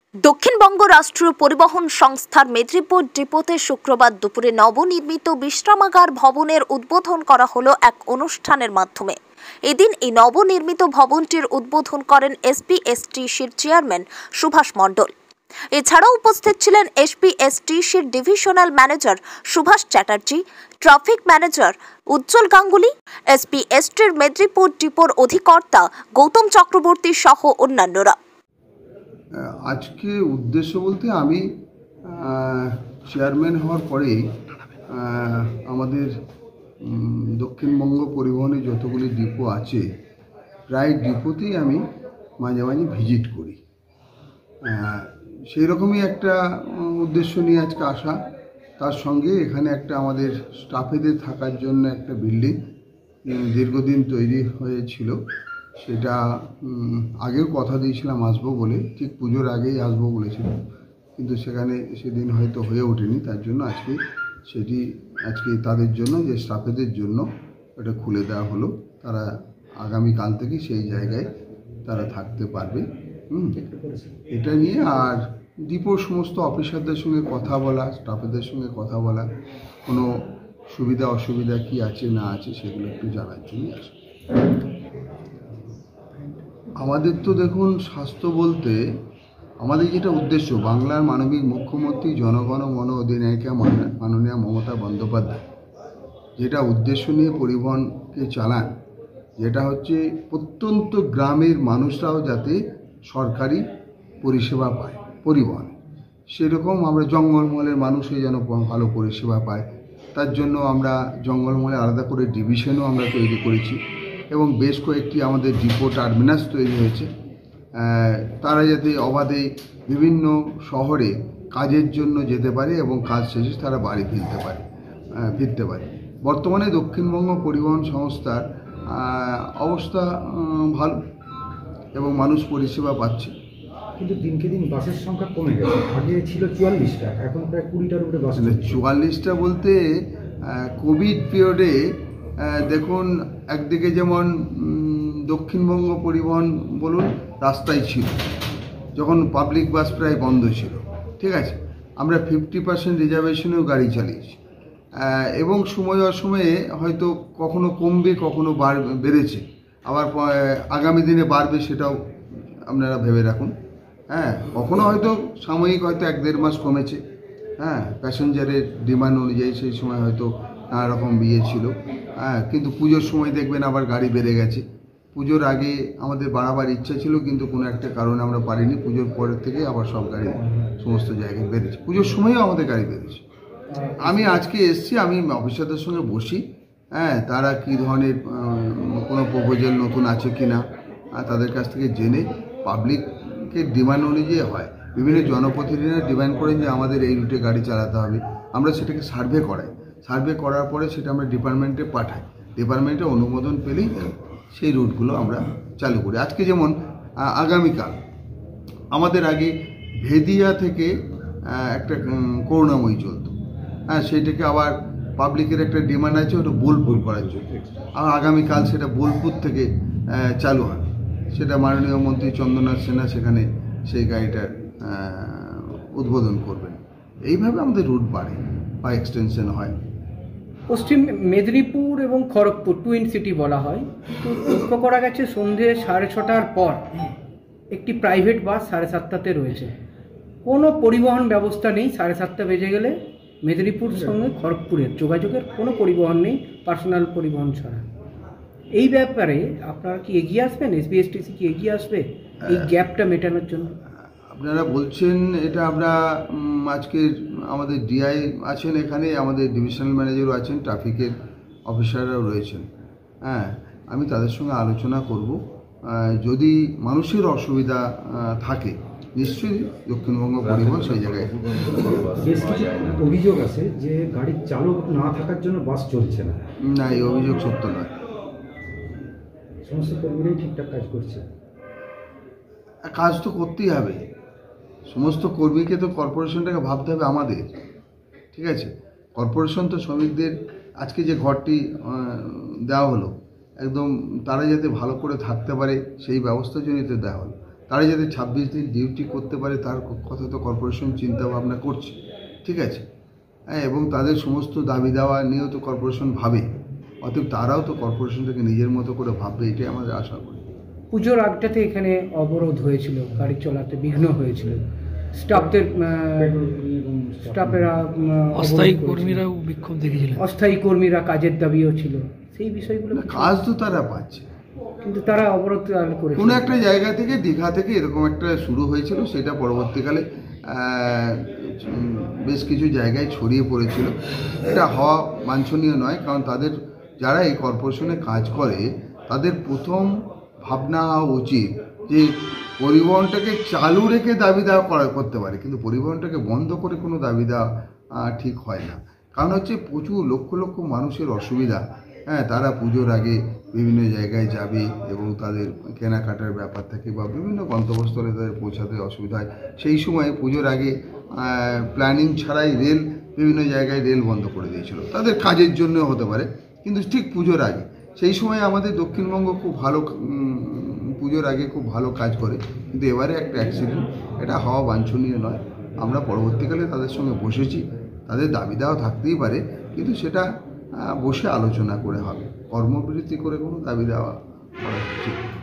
দক্ষিণবঙ্গ রাষ্ট্রীয় পরিবহন সংস্থার মেদিনীপুর ডিপোতে শুক্রবার দুপুরে নবনির্মিত বিশ্রামাগার ভবনের উদ্বোধন করা হলো এক অনুষ্ঠানের মাধ্যমে। এদিন এই নবনির্মিত ভবনটির উদ্বোধন করেন এসপিএসটিসির চেয়ারম্যান সুভাষ মণ্ডল। এছাড়াও উপস্থিত ছিলেন এসপিএসটিসির divisional manager Subhash Chatterjee, traffic manager Ujjwal Ganguly, এসপিএসটির মেদিনীপুর ডিপোর অধিকর্তা গৌতম চক্রবর্তী সহ অন্যান্যরা। আজকে উদ্দেশ্য বলতে আমি চেয়ারম্যান হওয়ার পরে আমাদের দক্ষিণবঙ্গ পরিবহনে যতগুলি ডিপো আছে প্রায় ডিপোতেই আমি মাঝে মাঝে ভিজিট করি। সেই রকমই একটা উদ্দেশ্য নিয়ে আজকে আসা। তার সঙ্গে এখানে একটা আমাদের স্টাফেদের থাকার জন্য একটা বিল্ডিং দীর্ঘদিন তৈরি হয়েছিল, সেটা আগেও কথা দিয়েছিলাম আসবো বলে, ঠিক পুজোর আগেই আসবো বলেছিলাম, কিন্তু সেখানে সেদিন হয়তো হয়ে ওঠেনি। তার জন্য আজকে তাদের জন্য, যে স্টাফেদের জন্য এটা খুলে দেওয়া হলো। তারা আগামীকাল থেকে সেই জায়গায় তারা থাকতে পারবে। এটা নিয়ে আর ডিপোর সমস্ত অফিসারদের সঙ্গে কথা বলা, স্টাফেদের সঙ্গে কথা বলা, কোনো সুবিধা অসুবিধা কি আছে না আছে সেগুলো একটু জানার জন্য আসে। আমাদের তো দেখুন, স্বাস্থ্য বলতে আমাদের যেটা উদ্দেশ্য, বাংলার মানবিক মুখ্যমন্ত্রী জনগণ মন অধিনায়িকা মাননীয়া মমতা বন্দ্যোপাধ্যায় যেটা উদ্দেশ্য নিয়ে পরিবহনকে চালান, যেটা হচ্ছে প্রত্যন্ত গ্রামের মানুষরাও যাতে সরকারি পরিষেবা পায় পরিবহনে, সেরকম আমরা জঙ্গলমহলের মানুষও যেন ভালো পরিষেবা পায়। তার জন্য আমরা জঙ্গলমহলে আলাদা করে ডিভিশনও আমরা তৈরি করেছি এবং বেশ কয়েকটি আমাদের ডিপো টার্মিনাস তৈরি হয়েছে। তারা যাতে অবাধে বিভিন্ন শহরে কাজের জন্য যেতে পারে এবং কাজ শেষে তারা বাড়ি ফিরতে পারে। বর্তমানে দক্ষিণবঙ্গ পরিবহন সংস্থার অবস্থা ভালো এবং মানুষ পরিষেবা পাচ্ছে। কিন্তু দিনকে দিন বাসের সংখ্যা কমে গেছে। আগে ছিল 44টা, এখন প্রায় 20টার উপরে বাস। 44টা বলতে কোভিড পিরিয়ডে দেখুন, একদিকে যেমন দক্ষিণবঙ্গ পরিবহন বলুন রাস্তায় ছিল, যখন পাবলিক বাস প্রায় বন্ধ ছিল, ঠিক আছে, আমরা 50% রিজার্ভেশনেও গাড়ি চালিয়েছি এবং সময় অসময়ে হয়তো কখনো কমবে, কখনো বেড়েছে, আবার আগামী দিনে বাড়বে, সেটাও আপনারা ভেবে রাখুন। কখনো হয়তো সাময়িক হয়তো 1-1.5 মাস কমেছে, প্যাসেঞ্জারের ডিমান্ড অনুযায়ী সেই সময় হয়তো নানা রকম ছিল, কিন্তু পুজোর সময় দেখবেন আবার গাড়ি বেড়ে গেছে। পুজোর আগে আমাদের বাড়াবার ইচ্ছা ছিল, কিন্তু কোনো একটা কারণে আমরা পারিনি। পুজোর পরের থেকে আবার সব গাড়ি সমস্ত জায়গায় বেড়েছে, পুজোর সময়ও আমাদের গাড়ি বেড়েছে। আমি আজকে এসছি, আমি অফিসারদের সঙ্গে বসি, তারা কী ধরনের কোনো প্রপোজাল নতুন আছে কি না তাদের কাছ থেকে জেনে, পাবলিকের ডিমান্ড অনুযায়ী হয়। বিভিন্ন জনপ্রতিনিধিরা ডিমান্ড করেন যে আমাদের এই রুটে গাড়ি চালাতে হবে, আমরা সেটাকে সার্ভে করাই। সার্ভে করার পরে সেটা আমরা ডিপার্টমেন্টে পাঠাই, ডিপার্টমেন্টে অনুমোদন পেলেই সেই রুটগুলো আমরা চালু করি। আজকে যেমন আগামীকাল আমাদের আগে ভেদিয়া থেকে একটা করুণাময়ী চলত, সেইটাকে আবার পাবলিকের একটা ডিমান্ড আছে ওটা বোলপুর করার জন্য, আর আগামীকাল সেটা বোলপুর থেকে চালু হয়। সেটা মাননীয় মন্ত্রী চন্দ্রনাথ সিনহা সেখানে সেই গাড়িটার উদ্বোধন করবেন। এইভাবে আমাদের রুট বাড়ে বা এক্সটেনশন হয়। পশ্চিম মেদিনীপুর এবং খড়গপুর টুইন সিটি বলা হয়, তো লক্ষ্য করা গেছে সন্ধে 6:30টার পর একটি প্রাইভেট বাস 7:30টাতে রয়েছে। কোনো পরিবহন ব্যবস্থা নেই 7:30 বেজে গেলে মেদিনীপুর সঙ্গে খড়গপুরের যোগাযোগের কোনো পরিবহন নেই, পার্সোনাল পরিবহন ছাড়া। এই ব্যাপারে আপনারা কি এগিয়ে আসবেন? এসবিএসটিসি কি এগিয়ে আসবে এই গ্যাপটা মেটানোর জন্য? আপনারা বলছেন এটা, আমরা আজকে আমাদের ডিআই আছেন এখানে, আমাদের ডিভিশনাল ম্যানেজারও আছেন, ট্রাফিকের অফিসাররাও রয়েছেন। আমি তাদের সঙ্গে আলোচনা করব। যদি মানুষের অসুবিধা থাকে নিশ্চয়ই দক্ষিণবঙ্গ পরিবহন সেই জায়গায়। বেশ কিছু অভিযোগ আছে যে গাড়ির চালক না থাকার জন্য বাস চলছে না। না, এই অভিযোগ সত্য নয়। সমস্ত কর্মীরাই ঠিকঠাক কাজ করছে। কাজ তো করতেই হবে, সমস্ত কর্মীকে তো কর্পোরেশনটাকে ভাবতে হবে আমাদের, ঠিক আছে। কর্পোরেশন তো শ্রমিকদের আজকে যে ঘরটি দেওয়া হলো, একদম তারা যাতে ভালো করে থাকতে পারে সেই ব্যবস্থার জন্যই তো দেওয়া হলো। তারা যাতে 26 দিন ডিউটি করতে পারে তার কথা তো কর্পোরেশন চিন্তা ভাবনা করছে, ঠিক আছে। হ্যাঁ, এবং তাদের সমস্ত দাবি দাওয়া নিয়েও তো কর্পোরেশন ভাবে, অতএব তারাও তো কর্পোরেশনটাকে নিজের মতো করে ভাববে, এটাই আমাদের আশা করি। পুজোর আগটাতে এখানে অবরোধ হয়েছিল, গাড়ি চলাতে বিঘ্ন হয়েছিল, স্টাফেরা অস্থায়ী কর্মীরাও বিক্ষোভ দেখেছিলেন, অস্থায়ী কর্মীরা কাজের দাবিও ছিল, সেই বিষয়গুলো কাজ তো তারা পাচ্ছে, কিন্তু তারা অবরোধ করে কোনো একটা জায়গা থেকে, দীঘা থেকে এরকম একটা শুরু হয়েছিল, সেটা পরবর্তীকালে বেশ কিছু জায়গায় ছড়িয়ে পড়েছিল। এটা হওয়া বাঞ্ছনীয় নয়, কারণ তাদের যারা এই কর্পোরেশনে কাজ করে তাদের প্রথম ভাবনা হওয়া উচিত যে পরিবহনটাকে চালু রেখে দাবি দেওয়া করতে পারে, কিন্তু পরিবহনটাকে বন্ধ করে কোনো দাবি দেওয়া ঠিক হয় না। কারণ হচ্ছে প্রচুর লক্ষ লক্ষ মানুষের অসুবিধা। হ্যাঁ, তারা পুজোর আগে বিভিন্ন জায়গায় যাবে এবং তাদের কেনাকাটার ব্যাপার থাকে বা বিভিন্ন গন্তব্যস্থলে তাদের পৌঁছাতে অসুবিধা হয়। সেই সময় পুজোর আগে প্ল্যানিং ছাড়াই বিভিন্ন জায়গায় রেল বন্ধ করে দিয়েছিল, তাদের কাজের জন্য হতে পারে, কিন্তু ঠিক পুজোর আগে। সেই সময় আমাদের দক্ষিণবঙ্গ খুব ভালো, পুজোর আগে খুব ভালো কাজ করে, কিন্তু এবারে একটা অ্যাক্সিডেন্ট, এটা হওয়া বাঞ্ছনীয় নয়। আমরা পরবর্তীকালে তাদের সঙ্গে বসেছি, তাদের দাবি দেওয়া থাকতেই পারে, কিন্তু সেটা বসে আলোচনা করে হবে, কর্মবিরতি করে কোনো দাবি দেওয়া করা উচিত।